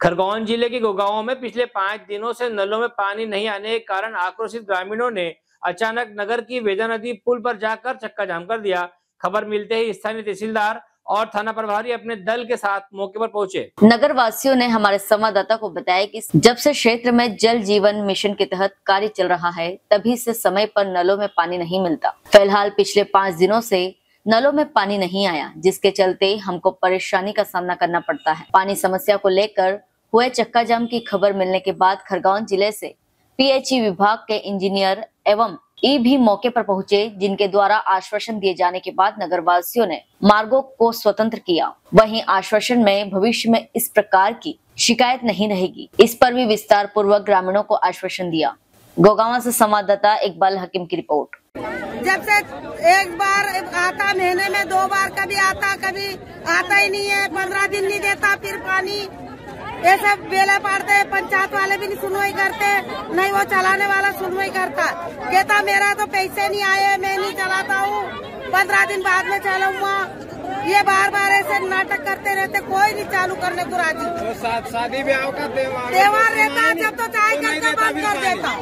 खरगोन जिले के गोगांव में पिछले 5 दिनों से नलों में पानी नहीं आने के कारण आक्रोशित ग्रामीणों ने अचानक नगर की वेदा नदी पुल पर जाकर चक्का जाम कर दिया। खबर मिलते ही स्थानीय तहसीलदार और थाना प्रभारी अपने दल के साथ मौके पर पहुंचे। नगर वासियों ने हमारे संवाददाता को बताया कि जब से क्षेत्र में जल जीवन मिशन के तहत कार्य चल रहा है, तभी से समय पर नलों में पानी नहीं मिलता। फिलहाल पिछले 5 दिनों से नलों में पानी नहीं आया, जिसके चलते हमको परेशानी का सामना करना पड़ता है। पानी समस्या को लेकर हुए चक्का जाम की खबर मिलने के बाद खरगोन जिले से पीएचई विभाग के इंजीनियर एवं ई भी मौके पर पहुंचे, जिनके द्वारा आश्वासन दिए जाने के बाद नगरवासियों ने मार्गों को स्वतंत्र किया। वहीं आश्वासन में भविष्य में इस प्रकार की शिकायत नहीं रहेगी, इस पर भी विस्तार पूर्वक ग्रामीणों को आश्वासन दिया। गोगांव से संवाददाता इकबाल हकीम की रिपोर्ट। जब से एक बार आता, महीने में 2 बार कभी आता ही नहीं है। 15 दिन नहीं देता, फिर पानी ये सब बेला पाड़ते हैं। पंचायत वाले भी नहीं सुनवाई करते, नहीं वो चलाने वाला सुनवाई करता। कहता मेरा तो पैसे नहीं आए, मैं नहीं चलाता हूँ, 15 दिन बाद में चलाऊंगा। ये बार बार ऐसे नाटक करते रहते, कोई नहीं चालू करने को राजी। तो शादी ब्याह का त्योहार रहता, जब तो चाय करके बंद कर देता।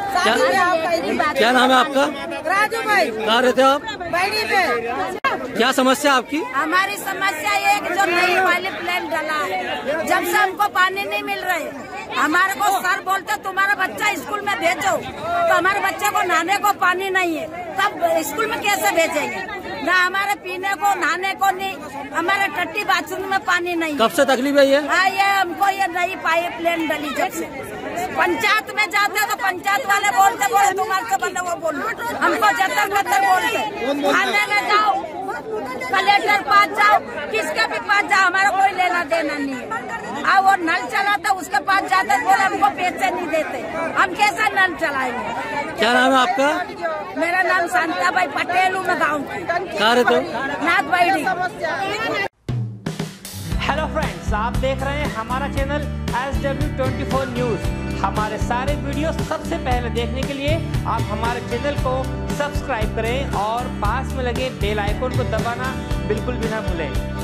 क्या नाम है आपका? राजू भाई। कहाँ रहते हो आप? बैड़ी पे। क्या समस्या आपकी? हमारी समस्या ये है कि जो नई वाली प्लान डाला है, जब से हमको पानी नहीं मिल रहे, हमारे को सर बोलते तुम्हारा बच्चा स्कूल में भेजो, तो हमारे बच्चे को नहाने को पानी नहीं है, तब स्कूल में कैसे भेजेंगे? ना हमारे पीने को, नहाने को नहीं, हमारे टट्टी बाथरूम में पानी नहीं। कब से तकलीफ है ये? हाँ, ये हमको ये नई पाइप लाइन डली जब से। पंचायत में जाते तो पंचायत वाले बोलते तुम्हारे बंदे वो बोलो, हमको जतर जतर बोलते। थाने में जाओ, कलेक्टर पास जाओ, किसके भी पास जाओ, हमारा कोई लेना देना नहीं है। और वो नल चलाता उसके पास जाते बोले हमको पैसे नहीं देते, हम कैसा नल चलाएंगे? क्या नाम है आपका? मेरा नाम शांताबाई पटेल हूँ, मैं गाँव की। कहाँ रहते हो? नाथ बैड़ी। हेलो फ्रेंड्स, आप देख रहे हैं हमारा चैनल SW24 न्यूज। हमारे सारे वीडियो सबसे पहले देखने के लिए आप हमारे चैनल को सब्सक्राइब करें और पास में लगे बेल आइकन को दबाना बिल्कुल भी ना भूलें।